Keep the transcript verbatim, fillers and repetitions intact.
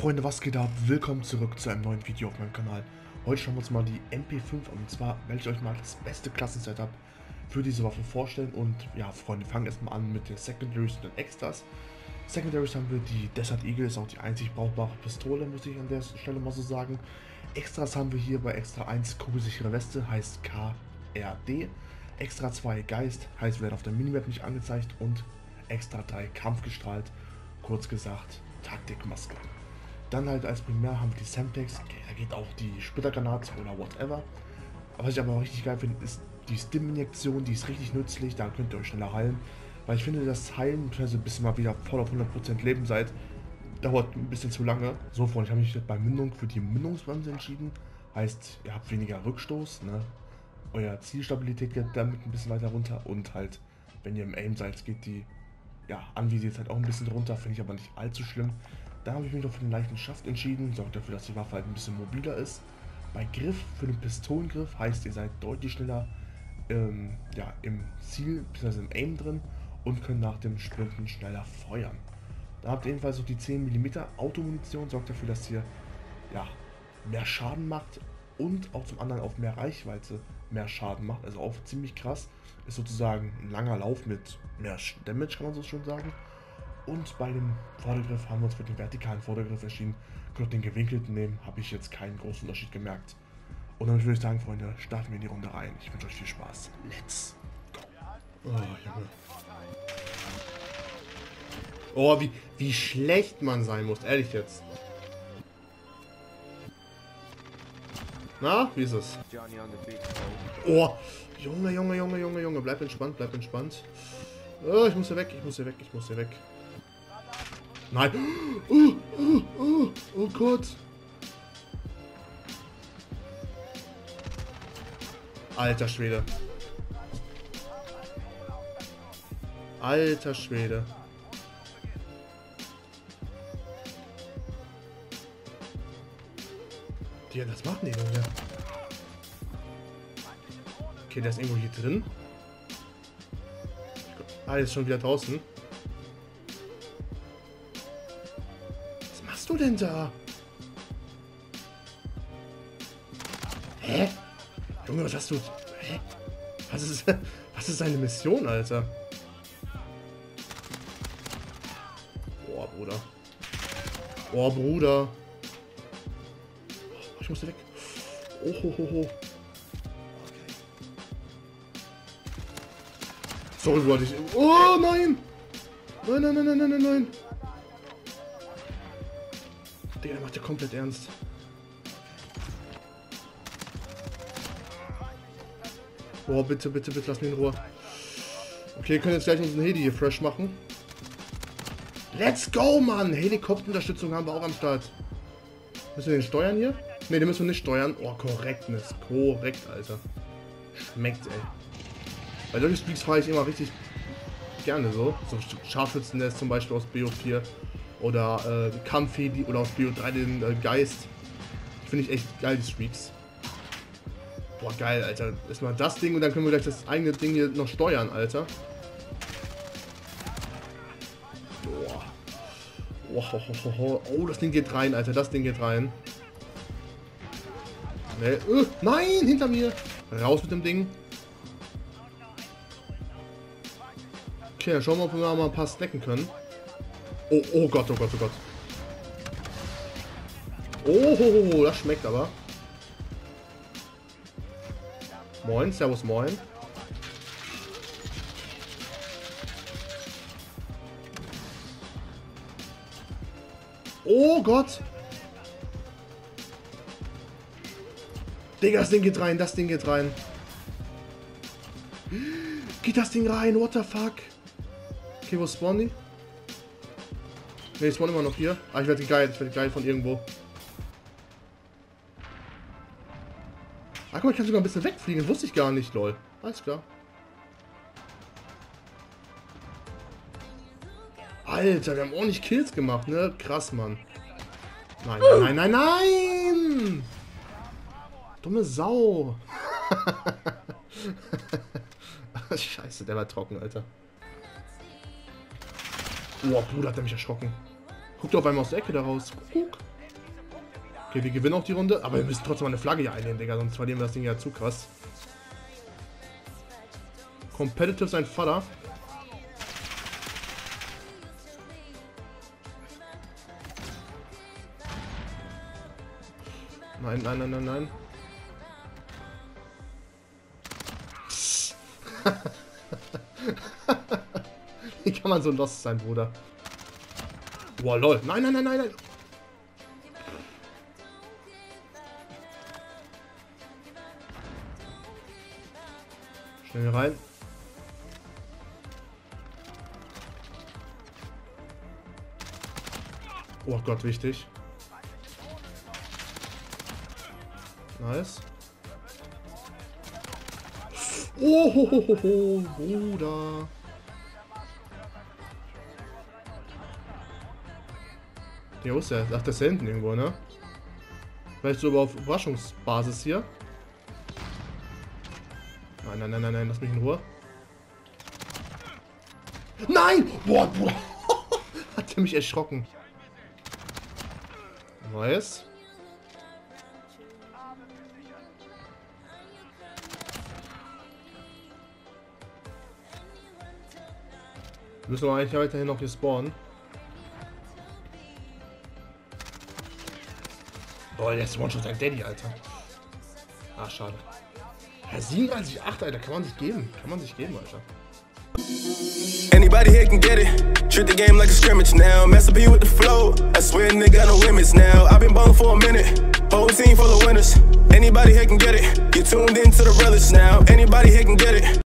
Freunde, was geht ab? Willkommen zurück zu einem neuen Video auf meinem Kanal. Heute schauen wir uns mal die M P fünf an, und zwar werde ich euch mal das beste Klassensetup für diese Waffe vorstellen. Und ja, Freunde, fangen erstmal an mit den Secondaries und den Extras. Secondaries haben wir die Desert Eagle, ist auch die einzig brauchbare Pistole, muss ich an der Stelle mal so sagen. Extras haben wir hier bei Extra eins kugelsichere Weste, heißt K R D. Extra zwei Geist, heißt werden auf der Minimap nicht angezeigt. Und Extra drei Kampfgestrahlt, kurz gesagt Taktikmaske. Dann halt als Primär haben wir die Semtex, okay, da geht auch die Splittergranate oder whatever. Aber was ich aber auch richtig geil finde, ist die Stim-Injektion, die ist richtig nützlich, da könnt ihr euch schneller heilen. Weil ich finde, das Heilen, also bis ihr mal wieder voll auf hundert Prozent Leben seid, dauert ein bisschen zu lange. So, Freunde, ich habe mich bei Mündung für die Mündungsbremse entschieden. Heißt, ihr habt weniger Rückstoß, ne? Euer Zielstabilität geht damit ein bisschen weiter runter und halt, wenn ihr im Aim seid, geht die ja, anvisiert halt auch ein bisschen runter, finde ich aber nicht allzu schlimm. Da habe ich mich noch für den leichten Schaft entschieden, sorgt dafür, dass die Waffe halt ein bisschen mobiler ist. Bei Griff, für den Pistolengriff, heißt, ihr seid deutlich schneller ähm, ja, im Ziel, bzw. im Aim drin und könnt nach dem Sprinten schneller feuern. Da habt ihr ebenfalls noch die zehn Millimeter Automunition, sorgt dafür, dass ihr ja, mehr Schaden macht und auch zum anderen auf mehr Reichweite mehr Schaden macht, also auch ziemlich krass. Ist sozusagen ein langer Lauf mit mehr Damage, kann man so schon sagen. Und bei dem Vordergriff haben wir uns für den vertikalen Vordergriff entschieden. Könnt den gewinkelten nehmen, habe ich jetzt keinen großen Unterschied gemerkt. Und dann würde ich sagen, Freunde, starten wir in die Runde rein. Ich wünsche euch viel Spaß. Let's go. Oh, Junge. Oh, wie, wie schlecht man sein muss, ehrlich jetzt. Na, wie ist es? Oh, Junge, Junge, Junge, Junge, Junge, bleib entspannt, bleib entspannt. Oh, ich muss hier weg, ich muss hier weg, ich muss hier weg. Nein. Oh, oh, oh, oh Gott. Alter Schwede. Alter Schwede. Die, das machen die denn hier? Okay, der ist irgendwo hier drin. Ah, der ist schon wieder draußen. Was machst du denn da? Hä? Junge, was hast du? Hä? Was ist, was ist seine Mission, Alter? Boah, Bruder. Boah, Bruder. Ich muss weg. Oh, ho, ho, ho. Sorry, Bruder. Ich... Oh, nein! Nein, nein, nein, nein, nein, nein, nein. Digga, der macht ja komplett ernst. Boah, bitte, bitte, bitte, lass mich in Ruhe. Okay, wir können jetzt gleich unseren Heli hier fresh machen. Let's go, Mann! Helikopterunterstützung haben wir auch am Start. Müssen wir den steuern hier? Ne, den müssen wir nicht steuern. Oh, Korrektness. Korrekt, Alter. Schmeckt, ey. Bei solchen Streaks fahre ich immer richtig gerne so. So Scharfschützennest zum Beispiel aus B O vier. Oder äh, Kampfheli oder aus B O drei den äh, Geist. Finde ich echt geil, die Streaks. Boah, geil, Alter. Erstmal das Ding und dann können wir gleich das eigene Ding hier noch steuern, Alter. Boah. Oh, oh, oh, oh. Oh, das Ding geht rein, Alter. Das Ding geht rein. Nee. Uh, nein, hinter mir. Raus mit dem Ding. Okay, dann schauen wir, ob wir mal ein paar snacken können. Oh, oh Gott, oh Gott, oh Gott. Oh, oh, oh, das schmeckt aber. Moin, servus, moin. Oh Gott. Digga, das Ding geht rein, das Ding geht rein. Geht das Ding rein, what the fuck? Okay, wo spawnen die? Ne, die spawnen immer noch hier. Ah, ich werde geil, ich werde geil von irgendwo. Ah, guck mal, ich kann sogar ein bisschen wegfliegen, wusste ich gar nicht, lol. Alles klar. Alter, wir haben ordentlich Kills gemacht, ne? Krass, Mann. Nein, nein, nein, nein, nein! Dumme Sau. Scheiße, der war trocken, Alter. Oh, Bruder, hat er mich erschrocken. Guck doch auf einmal aus der Ecke da raus. Guck. Okay, wir gewinnen auch die Runde, aber wir müssen trotzdem eine Flagge hier einnehmen, Digga, sonst verlieren wir das Ding ja zu krass. Competitive sein Vater. Nein, nein, nein, nein, nein. Wie kann man so lost sein, Bruder? Boah, lol. Nein, nein, nein, nein, nein. Schnell rein. Oh Gott, wichtig. Nice. Oh, ho, ho, ho, ho, Bruder. Ja, wo ist der? Ach, der ist da hinten irgendwo, ne? Vielleicht so auf Überraschungsbasis hier. Nein, nein, nein, nein, nein, lass mich in Ruhe. Nein! Boah, Bruder. Hat der mich erschrocken. Nice. Müssen wir eigentlich weiterhin noch hier spawnen. Oh, der ist One-Shot ein Daddy, Alter. Ah, schade. Ja, siebenunddreißig Komma acht, Alter, kann man sich geben. Kann man sich geben, Alter. Anybody here can get it. Treat the game like a scrimmage now. Mess up you with the flow. I swear nigga got no limits now. I've been ballin' for a minute. Whole team full of winners. Anybody here can get it. You tuned into the realest now. Anybody here can get it.